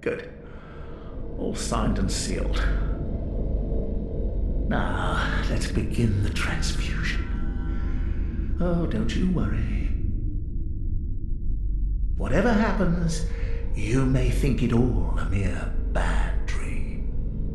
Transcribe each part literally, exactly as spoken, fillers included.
Good. All signed and sealed. Now, let's begin the transfusion. Oh, don't you worry. Whatever happens, you may think it all a mere bad dream.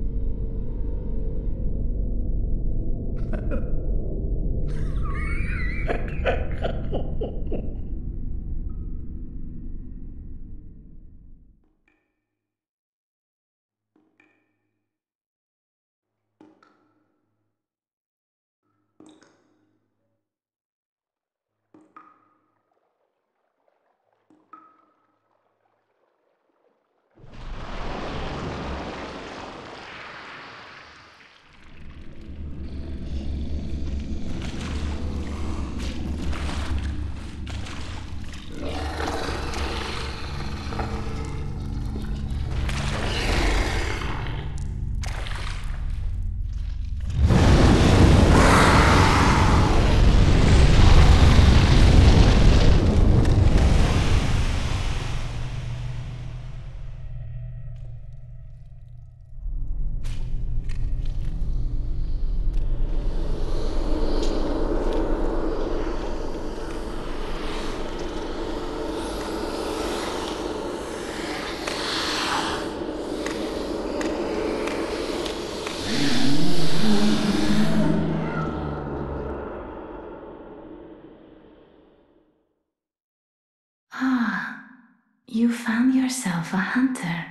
Ah, you found yourself a hunter.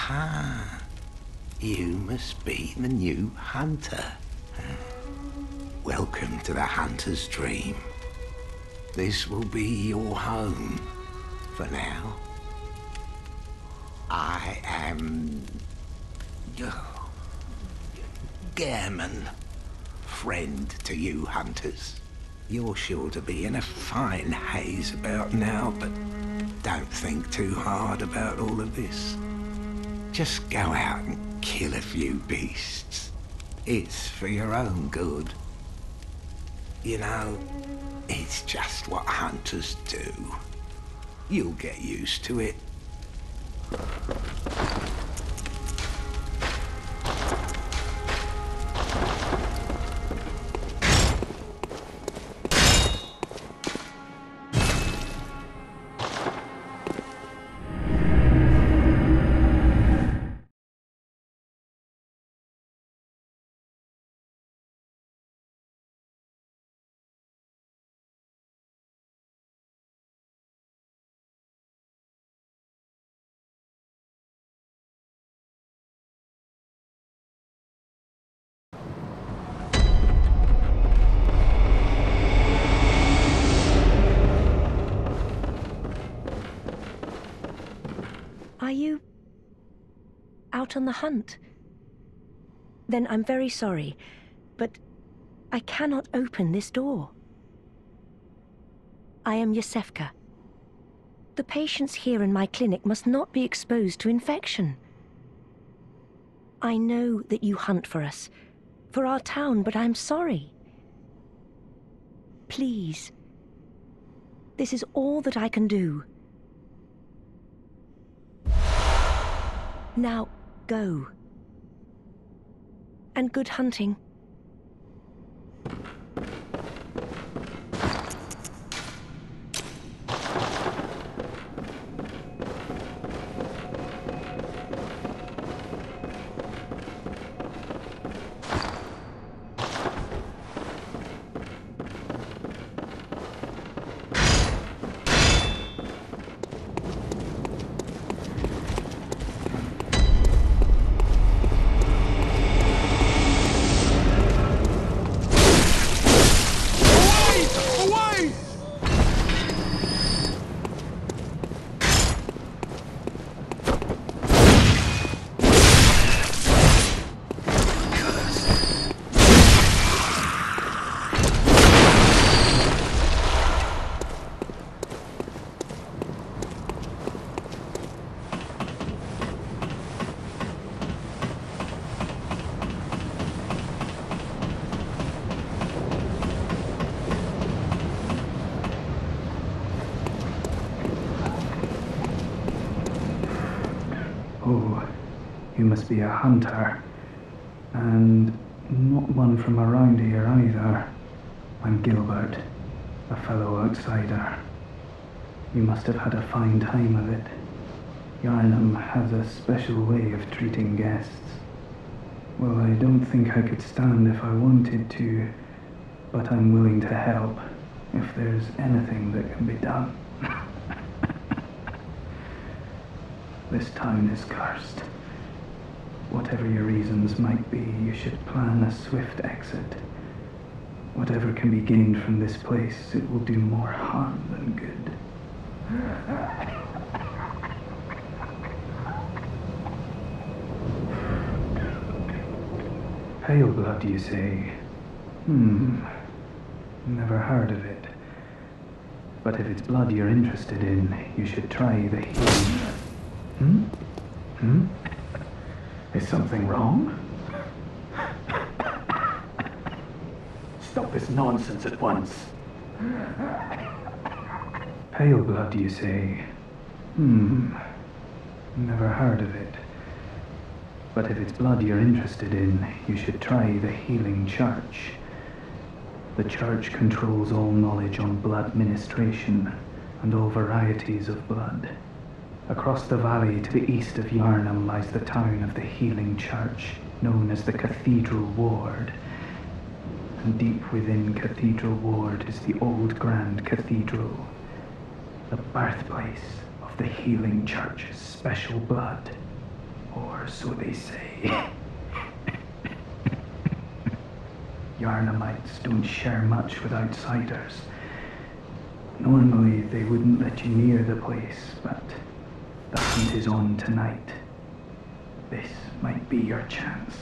Aha! You must be the new hunter. Welcome to the hunter's dream. This will be your home for now. I am... Oh, Gehrman. Friend to you hunters. You're sure to be in a fine haze about now, but don't think too hard about all of this. Just go out and kill a few beasts. It's for your own good. You know, it's just what hunters do. You'll get used to it. Are you out on the hunt? Then I'm very sorry, but I cannot open this door. I am Yosefka. The patients here in my clinic must not be exposed to infection. I know that you hunt for us, for our town, but I'm sorry. Please, this is all that I can do. Now, go. And good hunting. Oh, you must be a hunter. And not one from around here either. I'm Gilbert, a fellow outsider. You must have had a fine time of it. Yharnam has a special way of treating guests. Well, I don't think I could stand if I wanted to, but I'm willing to help if there's anything that can be done. This town is cursed. Whatever your reasons might be, you should plan a swift exit. Whatever can be gained from this place, it will do more harm than good. Pale blood, you say? Hmm. Never heard of it. But if it's blood you're interested in, you should try the healing. Hmm? Hmm? Is something wrong? Stop this nonsense at once. Pale blood, you say? Hmm. Never heard of it. But if it's blood you're interested in, you should try the Healing Church. The Church controls all knowledge on blood ministration and all varieties of blood. Across the valley to the east of Yharnam lies the town of the Healing Church, known as the Cathedral Ward. And deep within Cathedral Ward is the old Grand Cathedral, the birthplace of the Healing Church's special blood. Or so they say. Yharnamites don't share much with outsiders. Normally, they wouldn't let you near the place, but the hunt is on tonight. This might be your chance.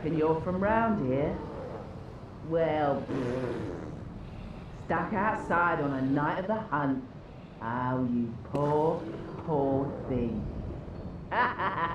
reckon you're from round here? Well, stuck outside on a night of the hunt. Oh, you poor, poor thing.